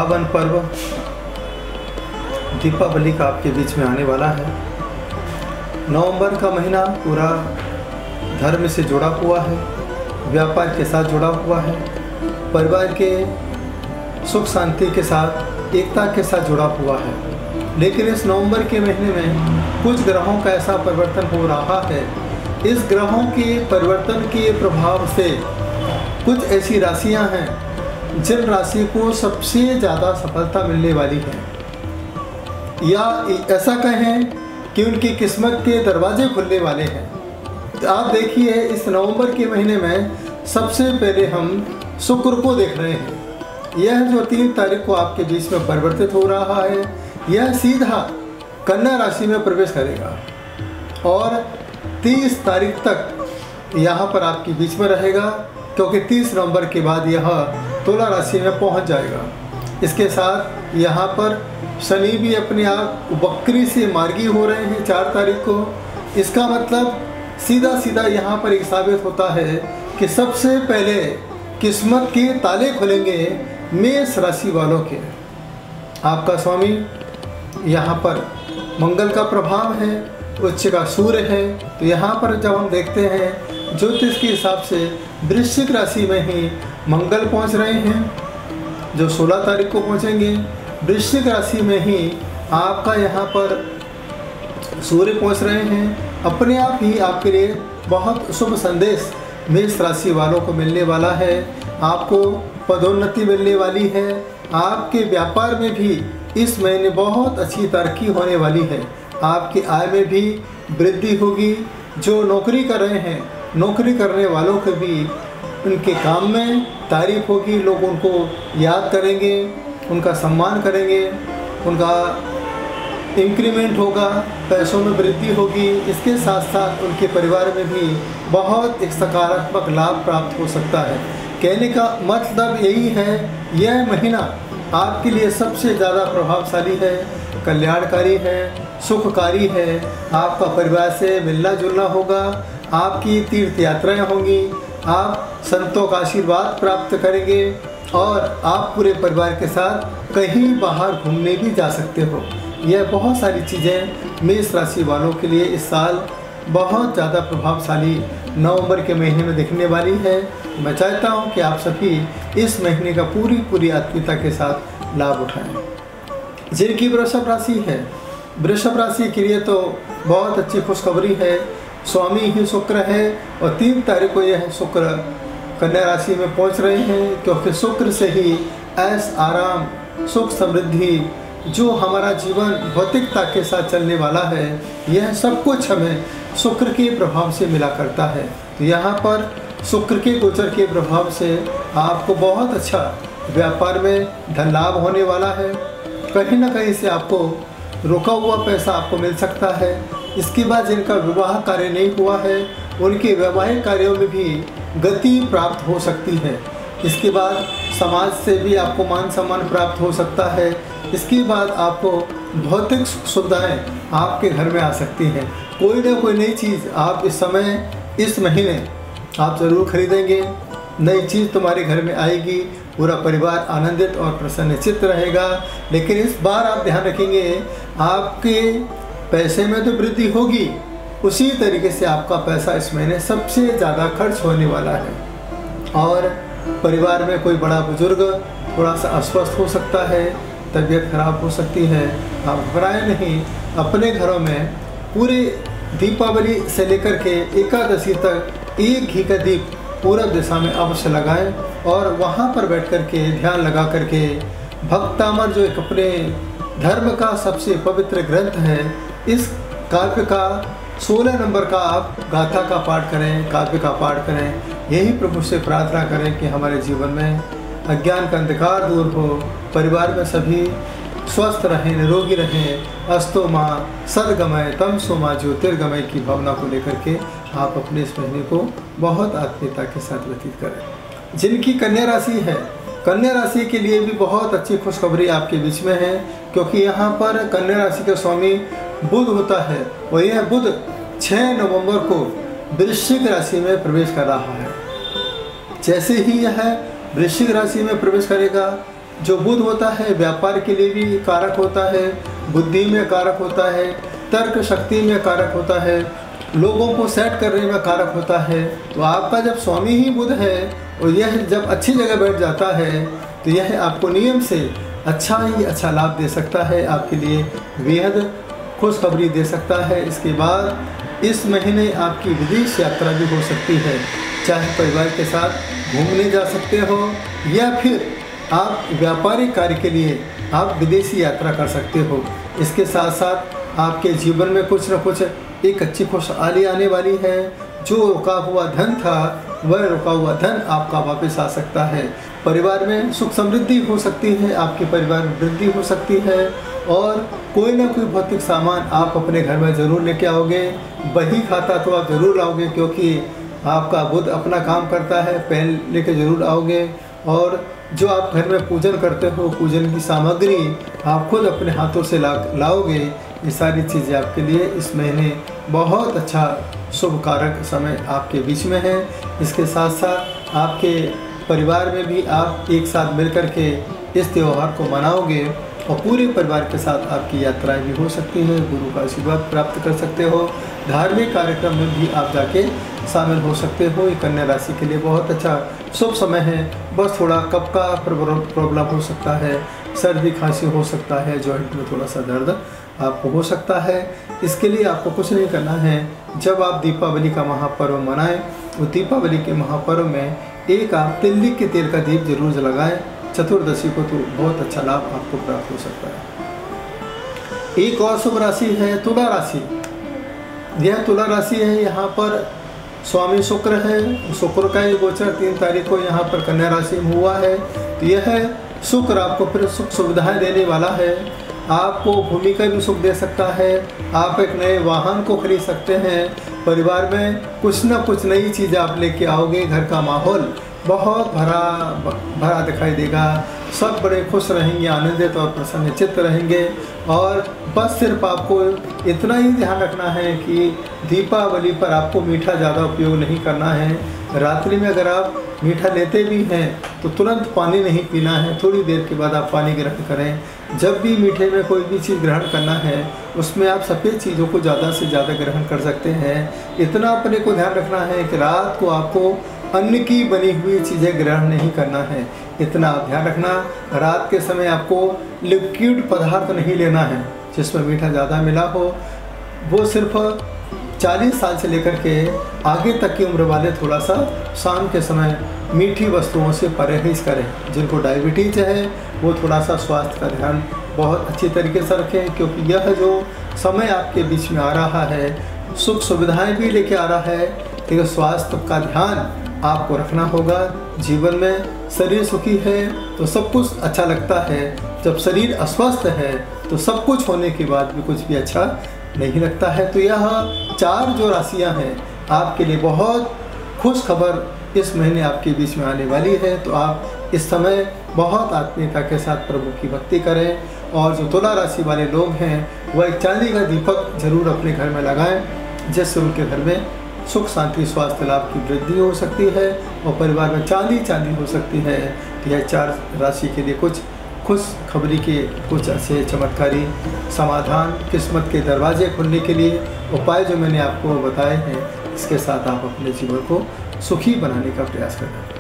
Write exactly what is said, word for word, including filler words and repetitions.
पावन पर्व दीपावली का आपके बीच में आने वाला है। नवंबर का महीना पूरा धर्म से जुड़ा हुआ है, व्यापार के साथ जुड़ा हुआ है, परिवार के सुख शांति के साथ, एकता के साथ जुड़ा हुआ है। लेकिन इस नवंबर के महीने में कुछ ग्रहों का ऐसा परिवर्तन हो रहा है। इस ग्रहों के परिवर्तन के प्रभाव से कुछ ऐसी राशियां हैं जिन राशि को सबसे ज़्यादा सफलता मिलने वाली है, या ऐसा कहें कि उनकी किस्मत के दरवाजे खुलने वाले हैं। तो आप देखिए, इस नवंबर के महीने में सबसे पहले हम शुक्र को देख रहे हैं। यह जो तीन तारीख को आपके बीच में परिवर्तित हो रहा है, यह सीधा कन्या राशि में प्रवेश करेगा और तीस तारीख तक यहाँ पर आपके बीच में रहेगा, क्योंकि तीस नवंबर के बाद यह तुला राशि में पहुँच जाएगा। इसके साथ यहाँ पर शनि भी अपने आप वक्री से मार्गी हो रहे हैं चार तारीख को। इसका मतलब सीधा सीधा यहाँ पर एक साबित होता है कि सबसे पहले किस्मत के ताले खुलेंगे मेष राशि वालों के। आपका स्वामी यहाँ पर मंगल का प्रभाव है, उच्च का सूर्य है। तो यहाँ पर जब हम देखते हैं ज्योतिष के हिसाब से वृश्चिक राशि में ही मंगल पहुँच रहे हैं, जो सोलह तारीख को पहुँचेंगे। वृश्चिक राशि में ही आपका यहाँ पर सूर्य पहुँच रहे हैं। अपने आप ही आपके लिए बहुत शुभ संदेश मेष राशि वालों को मिलने वाला है। आपको पदोन्नति मिलने वाली है। आपके व्यापार में भी इस महीने बहुत अच्छी तरक्की होने वाली है। आपकी आय में भी वृद्धि होगी। जो नौकरी कर रहे हैं, नौकरी करने वालों के भी उनके काम में तारीफ होगी। लोग उनको याद करेंगे, उनका सम्मान करेंगे, उनका इंक्रीमेंट होगा, पैसों में वृद्धि होगी। इसके साथ साथ उनके परिवार में भी बहुत एक सकारात्मक लाभ प्राप्त हो सकता है। कहने का मतलब यही है, यह महीना आपके लिए सबसे ज़्यादा प्रभावशाली है, कल्याणकारी है, सुखकारी है। आपका परिवार से मिलना जुलना होगा, आपकी तीर्थ यात्राएं होंगी, आप संतों का आशीर्वाद प्राप्त करेंगे और आप पूरे परिवार के साथ कहीं बाहर घूमने भी जा सकते हो। यह बहुत सारी चीज़ें मेष राशि वालों के लिए इस साल बहुत ज़्यादा प्रभावशाली नवंबर के महीने में दिखने वाली है। मैं चाहता हूं कि आप सभी इस महीने का पूरी पूरी आत्मीयता के साथ लाभ उठाएं। जिनकी वृषभ राशि है, वृषभ राशि के लिए तो बहुत अच्छी खुशखबरी है। स्वामी ही शुक्र है और तीन तारीख को यह शुक्र कन्या राशि में पहुंच रहे हैं, क्योंकि शुक्र से ही ऐश आराम, सुख समृद्धि, जो हमारा जीवन भौतिकता के साथ चलने वाला है, यह सब कुछ हमें शुक्र के प्रभाव से मिला करता है। तो यहाँ पर शुक्र के गोचर के प्रभाव से आपको बहुत अच्छा व्यापार में धन लाभ होने वाला है। कहीं ना कहीं से आपको रुका हुआ पैसा आपको मिल सकता है। इसके बाद जिनका विवाह कार्य नहीं हुआ है, उनके वैवाहिक कार्यों में भी गति प्राप्त हो सकती है। इसके बाद समाज से भी आपको मान सम्मान प्राप्त हो सकता है। इसके बाद आपको भौतिक सुविधाएं आपके घर में आ सकती हैं। कोई ना कोई नई चीज़ आप इस समय, इस महीने आप ज़रूर खरीदेंगे। नई चीज़ तुम्हारे घर में आएगी, पूरा परिवार आनंदित और प्रसन्नचित्त रहेगा। लेकिन इस बार आप ध्यान रखेंगे, आपके पैसे में तो वृद्धि होगी, उसी तरीके से आपका पैसा इस महीने सबसे ज़्यादा खर्च होने वाला है। और परिवार में कोई बड़ा बुजुर्ग थोड़ा सा अस्वस्थ हो सकता है, तबीयत खराब हो सकती है। आप घबराएं नहीं। अपने घरों में पूरे दीपावली से लेकर के एकादशी तक एक घी का दीप पूरब दिशा में अवश्य लगाएं और वहां पर बैठ कर के ध्यान लगा करके भक्तामर, जो एक अपने धर्म का सबसे पवित्र ग्रंथ है, इस काव्य का सोलह नंबर का आप गाथा का पाठ करें, काव्य का पाठ करें। यही प्रभु से प्रार्थना करें कि हमारे जीवन में अज्ञान का अंधकार दूर हो, परिवार में सभी स्वस्थ रहें, निरोगी रहें। अस्तो माँ सदगमय तमसो माँ ज्योतिर्गमय की भावना को लेकर के आप अपने इस महीने को बहुत आत्मीयता के साथ व्यतीत करें। जिनकी कन्या राशि है, कन्या राशि के लिए भी बहुत अच्छी खुशखबरी आपके बीच में है, क्योंकि यहाँ पर कन्या राशि का स्वामी बुध होता है और यह बुध छह नवंबर को वृश्चिक राशि में प्रवेश कर रहा है। जैसे ही यह वृश्चिक राशि में प्रवेश करेगा, जो बुध होता है व्यापार के लिए भी कारक होता है, बुद्धि में कारक होता है, तर्क शक्ति में कारक होता है, लोगों को सेट करने में कारक होता है। तो आपका जब स्वामी ही बुध है और यह जब अच्छी जगह बैठ जाता है तो यह आपको नियम से अच्छा ही अच्छा लाभ दे सकता है, आपके लिए बेहद खुशखबरी दे सकता है। इसके बाद इस महीने आपकी विदेश यात्रा भी हो सकती है, चाहे परिवार के साथ घूमने जा सकते हो या फिर आप व्यापारिक कार्य के लिए आप विदेशी यात्रा कर सकते हो। इसके साथ साथ आपके जीवन में कुछ न कुछ एक अच्छी खुशहाली आने वाली है। जो रुका हुआ धन था वह रुका हुआ धन आपका वापस आ सकता है। परिवार में सुख समृद्धि हो सकती है, आपके परिवार में वृद्धि हो सकती है और कोई ना कोई भौतिक सामान आप अपने घर में ज़रूर लेके आओगे। बही खाता तो आप ज़रूर लाओगे क्योंकि आपका बुध अपना काम करता है, पेन लेके ज़रूर आओगे। और जो आप घर में पूजन करते हो, पूजन की सामग्री आप खुद अपने हाथों से ला लाओगे। ये सारी चीज़ें आपके लिए इस महीने बहुत अच्छा शुभ कारक समय आपके बीच में है। इसके साथ साथ आपके परिवार में भी आप एक साथ मिलकर के इस त्यौहार को मनाओगे और पूरे परिवार के साथ आपकी यात्राएं भी हो सकती हैं, गुरु का आशीर्वाद प्राप्त कर सकते हो। धार्मिक कार्यक्रम में भी आप जाके शामिल हो सकते हो। ये कन्या राशि के लिए बहुत अच्छा शुभ समय है। बस थोड़ा कफ का प्रॉब्लम हो सकता है, सर्दी खांसी हो सकता है, जॉइंट में थोड़ा सा दर्द आपको हो सकता है। इसके लिए आपको कुछ नहीं करना है। जब आप दीपावली का महापर्व मनाएं, वो दीपावली के महापर्व में एक आप तिल्ली के तेल का दीप जरूर जलाएं। चतुर्दशी को तो बहुत अच्छा लाभ आपको प्राप्त हो सकता है। एक और शुभ राशि है तुला राशि। यह तुला राशि है, यहाँ पर स्वामी शुक्र है। शुक्र का ये गोचर तीन तारीख को यहाँ पर कन्या राशि में हुआ है। तो यह शुक्र आपको फिर सुख सुविधाएं देने वाला है। आपको भूमि का भी सुख दे सकता है। आप एक नए वाहन को खरीद सकते हैं। परिवार में कुछ ना कुछ नई चीज़ आप लेके आओगे। घर का माहौल बहुत भरा भरा दिखाई देगा। सब बड़े खुश रहेंगे, आनंदित और प्रसन्नचित्त रहेंगे। और बस सिर्फ आपको इतना ही ध्यान रखना है कि दीपावली पर आपको मीठा ज़्यादा उपयोग नहीं करना है। रात्रि में अगर आप मीठा लेते भी हैं तो तुरंत पानी नहीं पीना है, थोड़ी देर के बाद आप पानी ग्रहण करें। जब भी मीठे में कोई भी चीज़ ग्रहण करना है उसमें आप सफ़ेद चीज़ों को ज़्यादा से ज़्यादा ग्रहण कर सकते हैं। इतना अपने को ध्यान रखना है कि रात को आपको अन्न की बनी हुई चीज़ें ग्रहण नहीं करना है। इतना आप ध्यान रखना। रात के समय आपको लिक्विड पदार्थ नहीं लेना है जिसमें मीठा ज़्यादा मिला हो। वो सिर्फ चालीस साल से लेकर के आगे तक की उम्र वाले थोड़ा सा शाम के समय मीठी वस्तुओं से परहेज करें। जिनको डायबिटीज है वो थोड़ा सा स्वास्थ्य का ध्यान बहुत अच्छी तरीके से रखें, क्योंकि यह जो समय आपके बीच में आ रहा है सुख सुविधाएं भी लेके आ रहा है, लेकिन स्वास्थ्य का ध्यान आपको रखना होगा। जीवन में शरीर सुखी है तो सब कुछ अच्छा लगता है, जब शरीर अस्वस्थ है तो सब कुछ होने के बाद भी कुछ भी अच्छा नहीं लगता है। तो यह चार जो राशियां हैं आपके लिए बहुत खुश खबर इस महीने आपके बीच में आने वाली है। तो आप इस समय बहुत आत्मीयता के साथ प्रभु की भक्ति करें। और जो तुला राशि वाले लोग हैं वह एक चांदी का दीपक जरूर अपने घर में लगाएं, जिससे उनके घर में सुख शांति स्वास्थ्य लाभ की वृद्धि हो सकती है और परिवार में चांदी चांदी हो सकती है। तो यह चार राशि के लिए कुछ खुश खबरी के कुछ ऐसे चमत्कारी समाधान, किस्मत के दरवाजे खुलने के लिए उपाय जो मैंने आपको बताए हैं, इसके साथ आप अपने जीवन को सुखी बनाने का प्रयास करें।